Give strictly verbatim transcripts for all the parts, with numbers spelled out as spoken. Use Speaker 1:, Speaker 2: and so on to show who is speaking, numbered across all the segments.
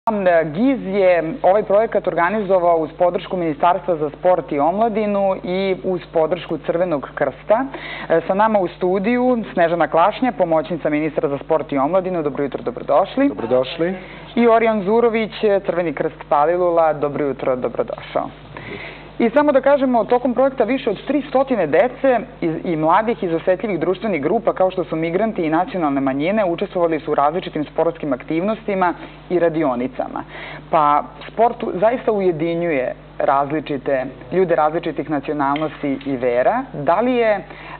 Speaker 1: GIZ je ovaj projekat organizovao uz podršku Ministarstva za sport i omladinu i uz podršku Crvenog krsta. Sa nama u studiju Snežana Klašnja, pomoćnica ministra za sport i omladinu. Dobro jutro, dobrodošli.
Speaker 2: Dobrodošli.
Speaker 1: I Orijan Zurović, Crveni krst Palilula. Dobro jutro, dobrodošao. I samo da kažemo, tokom projekta više od tristo dece i mladih iz osetljivih društvenih grupa, kao što su migranti i nacionalne manjine, učestvovali su u različitim sportskim aktivnostima i radionicama. Pa sport zaista ujedinjuje različite ljude različitih nacionalnosti i vera. Da li je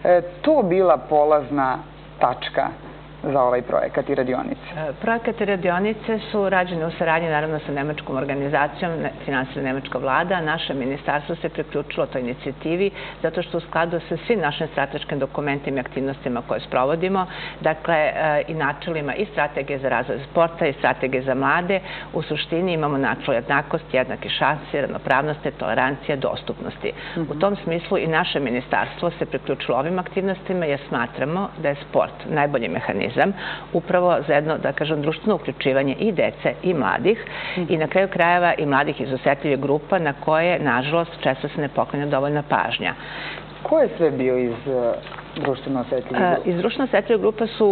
Speaker 1: to bila polazna tačka za ovaj projekat i radionice?
Speaker 3: Projekat i radionice su rađene u saradnji naravno sa nemačkom organizacijom, finansira nemačka vlada. Naše ministarstvo se priključilo toj inicijativi zato što u skladu sa svim našim strateškim dokumentima i aktivnostima koje sprovodimo, dakle i načelima i strategije za razvoj sporta i strategije za mlade, u suštini imamo načelo jednakosti, jednake šanse, ravnopravnosti, tolerancije, dostupnosti. U tom smislu i naše ministarstvo se priključilo ovim aktivnostima jer smatramo da je sport najbolji mehanizam upravo za jedno, da kažem, društveno uključivanje i dece i mladih i na kraju krajeva i mladih iz osetljivih grupa na koje, nažalost, često se ne poklanja dovoljna pažnja.
Speaker 1: Ko je sve bio iz društveno osetljivih grupa?
Speaker 3: Iz društveno osetljivih grupa su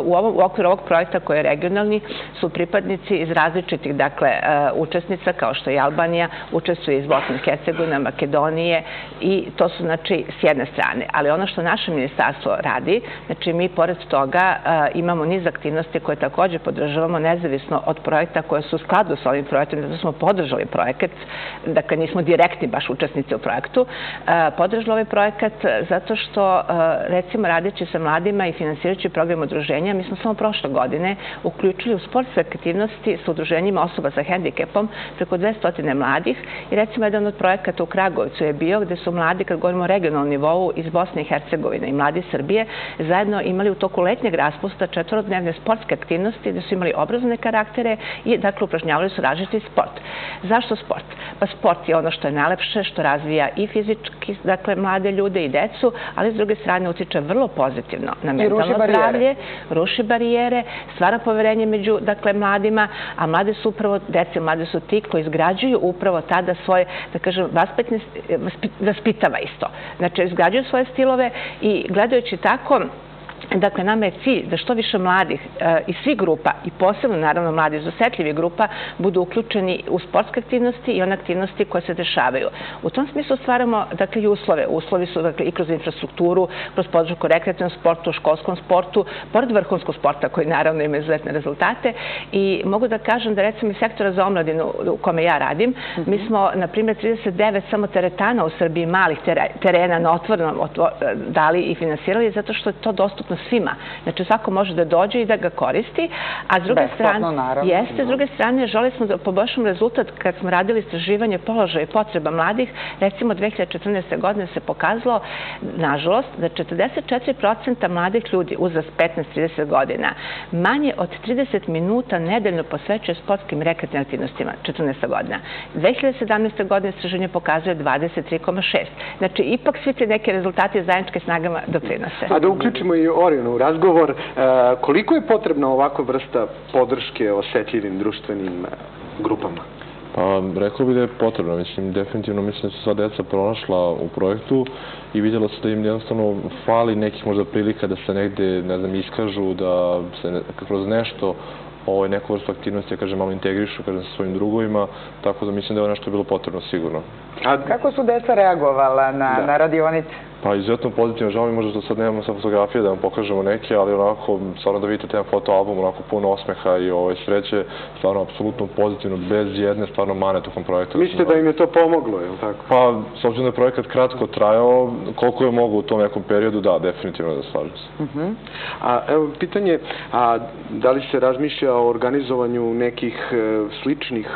Speaker 3: u okviru ovog projekta koji je regionalni su pripadnici iz različitih dakle učesnica kao što je Albanija, učestvuje iz Bosne i Hercegovine, Makedonije i to su znači s jedne strane. Ali ono što naše ministarstvo radi, znači mi pored toga imamo niz aktivnosti koje također podržavamo nezavisno od projekta koje su u skladu sa ovim projektom, zato smo podržali projekat, dakle nismo direktni baš učesnici u projektu, podržali ovaj projekat zato što recimo radeći sa mladima i finansirajući program udruženja, mi smo samo prošle godine uključili u sportske aktivnosti sa udruženjima osoba sa hendikepom preko dvesta mladih i recimo jedan od projekata u Kragujevcu je bio gde su mladi, kad govorimo o regionalnom nivou, iz Bosne i Hercegovine i mladi Srbije zajedno imali u toku letnjeg raspusta četvorodnevne sportske aktivnosti gde su imali obrazovne karaktere i dakle upražnjavali su različiti sport. Zašto sport? Pa sport je ono što je najlepše, što razvija i fizički, dakle mlade ljude i decu, ali s druge strane utiče vrlo pozitivno na mentalno zdravlje, ruši barijere, stvara poverenje među dakle mladima, a mlade su upravo, deci mlade su ti koji izgrađuju upravo tada svoje, da kažem, vaspitne, vaspitava isto. Znači, izgrađuju svoje stilove i gledajući tako, dakle, nama je cilj da što više mladih iz svih grupa i posebno, naravno, mladi iz osetljivih grupa budu uključeni u sportske aktivnosti i one aktivnosti koje se dešavaju. U tom smislu stvaramo, dakle, i uslove. Uslovi su, dakle, i kroz infrastrukturu, kroz podršku rekreativnom sportu, školskom sportu, pored vrhunskog sporta koji, naravno, ima izuzetne rezultate. I mogu da kažem da, recimo, iz sektora za omladinu u kome ja radim, mi smo, na primjer, trideset devet samo teretana u Srbiji, malih terena na otvorenom dali i finansirali zato što je to dostupno svima. Znači, svako može da dođe i da ga koristi, a s druge strane, jeste, s druge strane, želi smo da poboljšamo rezultat kad smo radili istraživanje položaja i potreba mladih. Recimo, dve hiljade četrnaeste. godine se pokazalo, nažalost, da četrdeset četiri posto mladih ljudi uzrast petnaest do trideset godina manje od trideset minuta nedeljno posvećuje sportskim rekreativnim aktivnostima. četrnaesta. godina. dve hiljade sedamnaeste. godine istraživanje pokazuje dvadeset tri zarez šest. Znači, ipak svi ti neke rezultati zajedničkim snagama doprinose.
Speaker 2: A da uključimo i Orijanu u razgovor, koliko je potrebna ovakva vrsta podrške osetljivim društvenim grupama?
Speaker 4: Pa, rekao bih da je potrebno. Mislim, definitivno mislim da su sva deca pronašla u projektu i vidjelo se da im jednostavno fali nekih možda prilika da se negde, ne znam, iskažu, da se kroz nešto ovo neku vrstu aktivnosti, kažem, malo integrišu, kažem, sa svojim drugovima, tako da mislim da je ovo nešto bilo potrebno, sigurno.
Speaker 1: Kako su deca reagovala na radionice?
Speaker 4: Pa, izuzetno pozitivno. Žao mi možda što sad nemamo sa fotografije da vam pokažemo neke, ali onako, stvarno da vidite taj fotoalbum, onako puno osmeha i sreće, stvarno apsolutno pozitivno, bez jedne stvarno mane tokom projekta.
Speaker 2: Mislite da im je to pomoglo, je li tako?
Speaker 4: Pa, s obzirom da je projekat kratko trajao, koliko je mogo u tom nekom periodu, da, definitivno da slažem se.
Speaker 2: A evo, pitanje, a da li se razmišlja o organizovanju nekih sličnih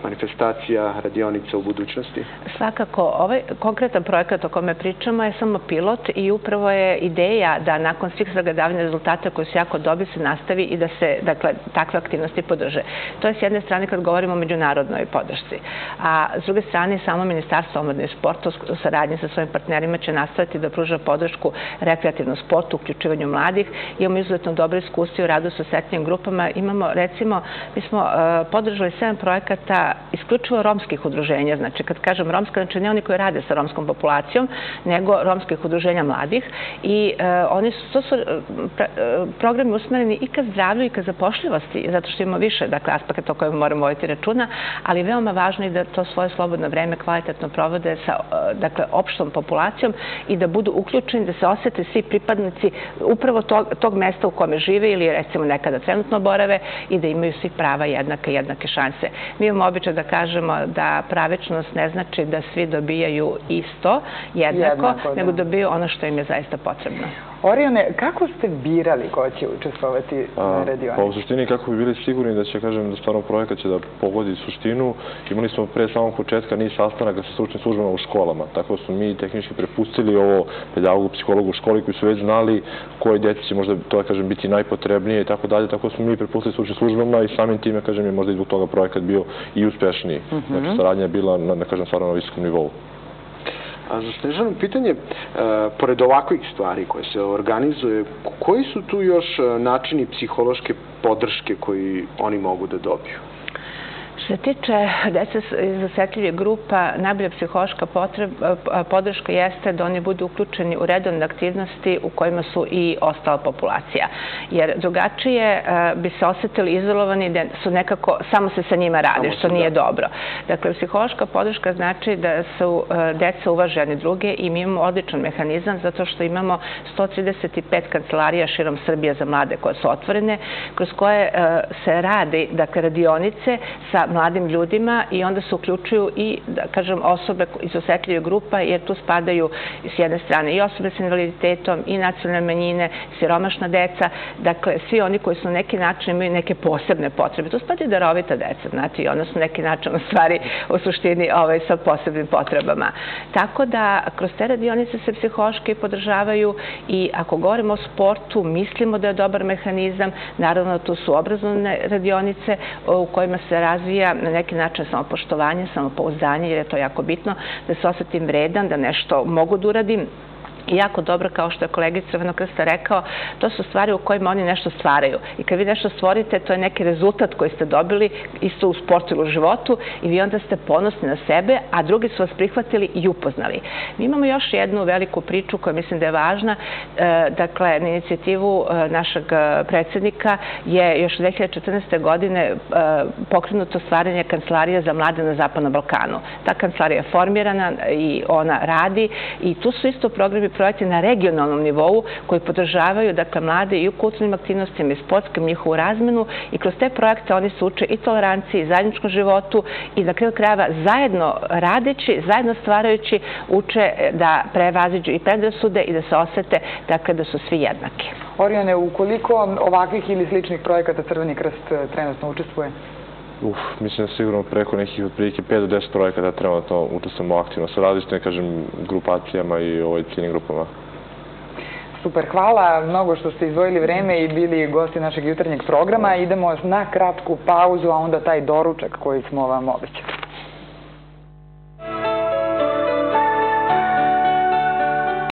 Speaker 2: manifestacija, radionica u budućnosti?
Speaker 3: Svakako, ovaj konkretan projekat o kome pričamo je samo pilot i upravo je ideja da nakon svih sagledavanja rezultata koji su jako dobri se nastavi i da se, dakle, takve aktivnosti podrže. To je s jedne strane kad govorimo o međunarodnoj podršci. A s druge strane, samo Ministarstvo omladine i sporta u saradnji sa svojim partnerima će nastaviti da pruža podršku rekreativnom sportu, uključivanju mladih. Imamo izuzetno dobro iskustvo u radu sa osetljivim grupama. Imamo, recimo, mi smo uh, podržali sedam projekata isključivo romskih udruženja. Znači, kad kažem romska, znači ne oni koji rade sa romskom populacijom, nego romskih udruženja mladih. I uh, oni su, to su uh, programi usmereni i ka zdravlju i ka zapošljivosti, zato što imamo više, dakle, aspekata o kojima moramo voditi računa, ali veoma važno je da to svoje slobodno vreme kvalitetno provode sa, uh, dakle, opštom populacijom i da budu uključeni, da se osete svi pripadnici upravo tog, tog mesta u kome žive ili recimo nekada trenutno borave i da imaju svi prava jednake, jednake šanse. Mi imamo običaj da kažemo da pravičnost ne znači da svi dobijaju isto, jednako,
Speaker 1: jednako
Speaker 3: nego
Speaker 1: da.
Speaker 3: dobiju ono što im je zaista potrebno.
Speaker 1: Orione, kako ste birali ko će učestvovati na radionici?
Speaker 4: Pa u suštini kako bi bili sigurni da će, kažem, da stvarno projekat će da pogodi suštinu. Imali smo pre samog početka niz sastanaka sa stručnim službama u školama, tako smo mi tehnički prepustili ovo pedagogu, psihologu u školi koji su već znali koje djeci će možda to, kažem, biti najpotrebnije i tako dalje, tako smo mi prepustili stručnim službama i samim time, kažem, je možda i zbog toga projekat bio i uspešniji. Znači, saradnja je bila, na, kažem, stvarno na visokom nivou.
Speaker 2: A za Snežanu pitanje, e, pored ovakvih stvari koje se organizuje, koji su tu još načini psihološke podrške koji oni mogu da dobiju?
Speaker 3: Što se tiče dece iz osetljivih grupa, najbolja psihološka podrška jeste da oni budu uključeni u redovne aktivnosti u kojima su i ostala populacija. Jer drugačije bi se osetili izolovani da su nekako, samo se sa njima radi, što nije dobro. Dakle, psihološka podrška znači da su deca uvaže jedni druge i mi imamo odličan mehanizam zato što imamo sto trideset pet kancelarija širom Srbije za mlade koje su otvorene, kroz koje se radi, dakle, radionice sa mladim ljudima i onda se uključuju i, da kažem, osobe iz osetljivih grupa, jer tu spadaju s jedne strane i osobe s invaliditetom, i nacionalne manjine, siromašna deca, dakle, svi oni koji su na neki način imaju neke posebne potrebe. Tu spadaju darovita deca, znači, i ona su na neki način u stvari u suštini ovaj, sa posebnim potrebama. Tako da, kroz te radionice se psihološki podržavaju i ako govorimo o sportu, mislimo da je dobar mehanizam. Naravno, tu su obrazovne radionice u kojima se razvija na neki način samopoštovanje, samopouzdanje, jer je to jako bitno, da se osetim vredan, da nešto mogu da uradim. I jako dobro, kao što je kolega iz Crvenog krsta rekao, to su stvari u kojima oni nešto stvaraju. I kad vi nešto stvorite, to je neki rezultat koji ste dobili isto u sportu ili u životu i vi onda ste ponosni na sebe, a drugi su vas prihvatili i upoznali. Mi imamo još jednu veliku priču koja mislim da je važna. Dakle, na inicijativu našeg predsjednika je još dve hiljade četrnaeste. godine pokrenuto stvaranje kancelarija za mlade na Zapadnom Balkanu. Ta kancelarija je formirana i ona radi i tu su isto programi projekti na regionalnom nivou koji podržavaju, dakle, mlade i u kulturnim aktivnostima i sportskim njihovu razmenu i kroz te projekte oni se uče i toleranciji i zajedničkom životu i na kraju krajeva zajedno radeći, zajedno stvarajući uče da prevaziđu i predrasude i da se osete, dakle, da su svi jednaki.
Speaker 1: Orione, ukoliko ovakvih ili sličnih projekata Crveni krst trenutno učestvuje?
Speaker 4: Uf, mislim da sigurno preko nekih otprilike pet do deset projekata trenutno učestvujemo aktivno sa različitim, kažem, grupacijama i ovaj ciljnim grupama.
Speaker 1: Super, hvala mnogo što ste izdvojili vreme i bili gosti našeg jutarnjeg programa. Idemo na kratku pauzu, a onda taj doručak koji smo vam obećali.